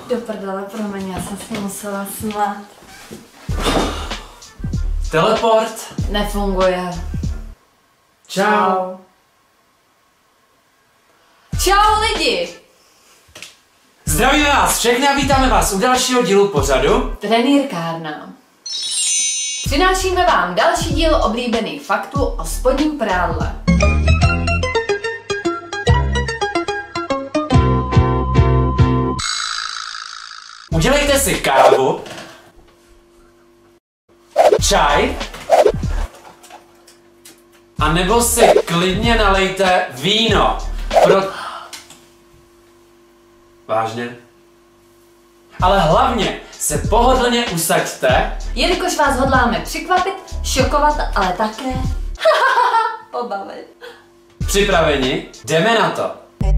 Do prdele, promiň, já jsem se musela smát. Teleport? Nefunguje. Čau. Čau lidi! Zdravíme vás všechny a vítáme vás u dalšího dílu pořadu Trenýrkárna. Přinášíme vám další díl oblíbených faktů o spodním prádle. Udělejte si kávu, čaj a nebo si klidně nalejte víno. Vážně? Ale hlavně se pohodlně usaďte, Jelikož vás hodláme překvapit, šokovat, ale také pobavit. připraveni, jdeme na to.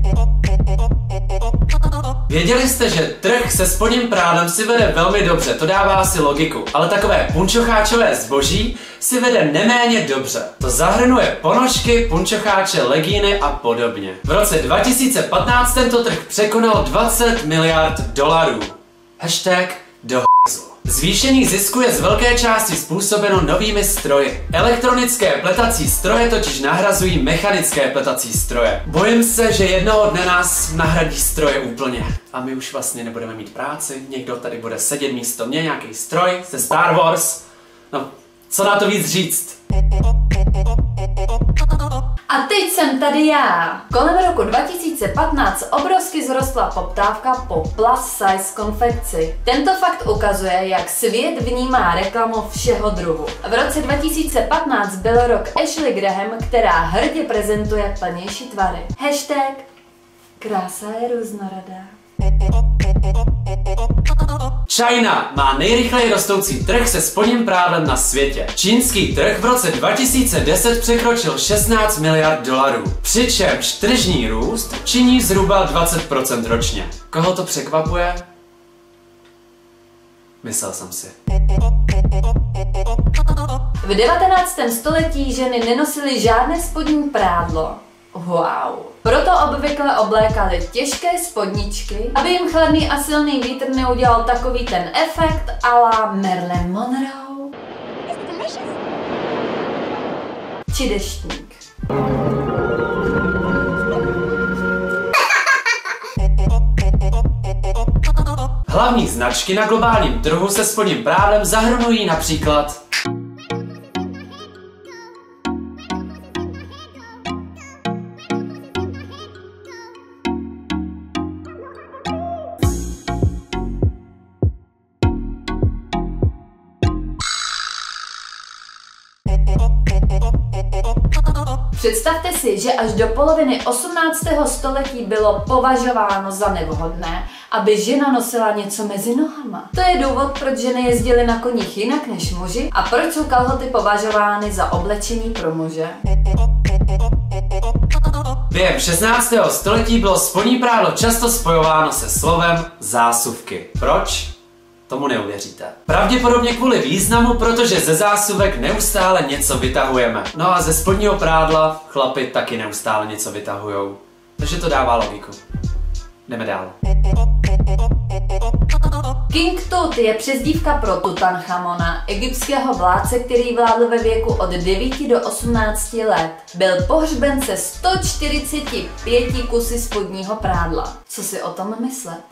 Věděli jste, že trh se spodním prádlem si vede velmi dobře, to dává asi logiku, ale takové punčocháčové zboží si vede neméně dobře. To zahrnuje ponožky, punčocháče, legíny a podobně. V roce 2015 tento trh překonal 20 miliard dolarů. Hashtag do h**zlu. Zvýšení zisku je z velké části způsobeno novými stroji. Elektronické pletací stroje totiž nahrazují mechanické pletací stroje. Bojím se, že jednoho dne nás nahradí stroje úplně. A my už vlastně nebudeme mít práci, někdo tady bude sedět místo mě, nějaký stroj ze Star Wars. No, co na to víc říct? A teď jsem tady já. Kolem roku 2015 obrovsky zrostla poptávka po plus size konfekci. Tento fakt ukazuje, jak svět vnímá reklamu všeho druhu. V roce 2015 byl rok Ashley Graham, která hrdě prezentuje plnější tvary. Hashtag krása je různorodá. China má nejrychleji rostoucí trh se spodním prádlem na světě. Čínský trh v roce 2010 překročil 16 miliard dolarů, přičemž tržní růst činí zhruba 20% ročně. Koho to překvapuje? Myslel jsem si. V 19. století ženy nenosily žádné spodní prádlo. Wow. Proto obvykle oblékali těžké spodničky, aby jim chladný a silný vítr neudělal takový ten efekt a la Marilyn Monroe či Deštník. Hlavní značky na globálním trhu se spodním prádlem zahrnují například Představte si, že až do poloviny 18. století bylo považováno za nevhodné, aby žena nosila něco mezi nohama. To je důvod, proč ženy jezdily na koních jinak než muži a proč jsou kalhoty považovány za oblečení pro muže. během 16. století bylo spodní prádlo často spojováno se slovem zásuvky. Proč? Tomu neuvěříte. Pravděpodobně kvůli významu, protože ze zásuvek neustále něco vytahujeme. No a ze spodního prádla chlapi taky neustále něco vytahujou. Takže to dává logiku. Jdeme dál. King Tut je přezdívka pro Tutanchamona, egyptského vládce, který vládl ve věku od 9 do 18 let. Byl pohřben se 145 kusy spodního prádla. Co si o tom myslet?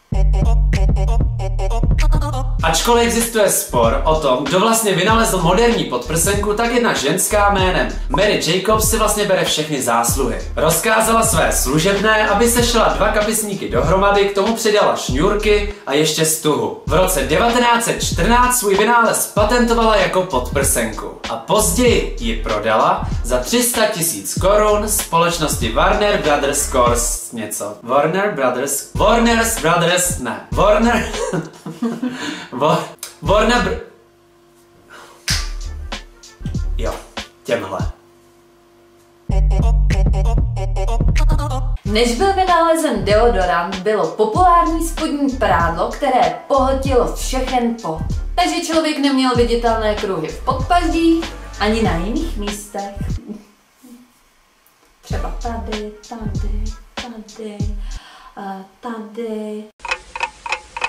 Ačkoliv existuje spor o tom, kdo vlastně vynalezl moderní podprsenku, tak jedna ženská jménem Mary Jacobs si vlastně bere všechny zásluhy. Rozkázala své služebné, aby sešla 2 kapesníky dohromady, k tomu přidala šňůrky a ještě stuhu. V roce 1914 svůj vynález patentovala jako podprsenku a později ji prodala za 300 000 korun společnosti Warner Brothers Jo, těmhle. Než byl vynalezen deodorant, bylo populární spodní prádlo, které pohltilo všechen pot. Takže člověk neměl viditelné kruhy v podpaždí ani na jiných místech. Třeba tady, tady, tady, tady.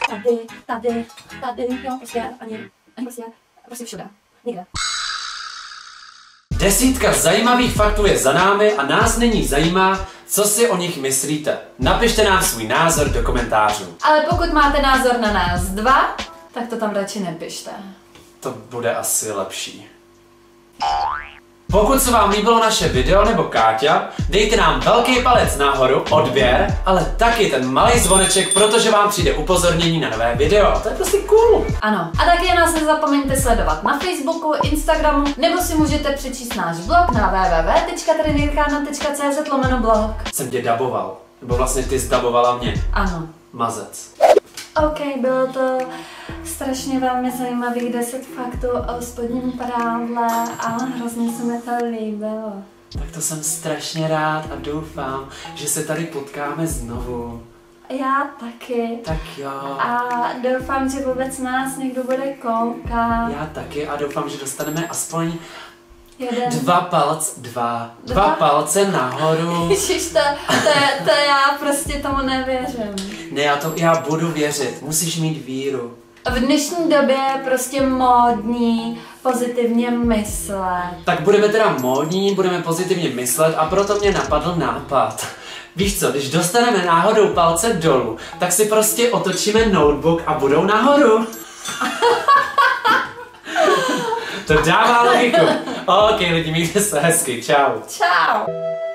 tady, jo, prostě prostě všude, nikde. 10 zajímavých faktů je za námi a nás nyní zajímá, co si o nich myslíte. Napište nám svůj názor do komentářů. Ale pokud máte názor na nás dva, tak to tam radši nepište. To bude asi lepší. Pokud se vám líbilo naše video nebo Káťa, dejte nám velký palec nahoru, odběr, ale taky ten malý zvoneček, protože vám přijde upozornění na nové video. To je prostě cool. Ano. A taky nás nezapomeňte sledovat na Facebooku, Instagramu, nebo si můžete přečíst náš blog na www.trenýrkana.cz/blog. Jsem tě daboval. Nebo vlastně ty zdabovala mě. Ano. Mazec. OK, bylo to strašně velmi zajímavých 10 faktů o spodním prádle a hrozně se mi to líbilo. Tak to jsem strašně rád a doufám, že se tady potkáme znovu. Já taky. Tak jo. A doufám, že vůbec nás někdo bude koukat. Já taky a doufám, že dostaneme aspoň Jeden. Dva palce nahoru. Ježiš, to já prostě tomu nevěřím. Ne, já budu věřit, musíš mít víru. V dnešní době je prostě módní pozitivně myslet. Tak budeme teda módní, budeme pozitivně myslet a proto mě napadl nápad. Víš co, když dostaneme náhodou palce dolů, tak si prostě otočíme notebook a budou nahoru. To dává logiku. OK, lidi, mějte se hezky. Čau. Čau.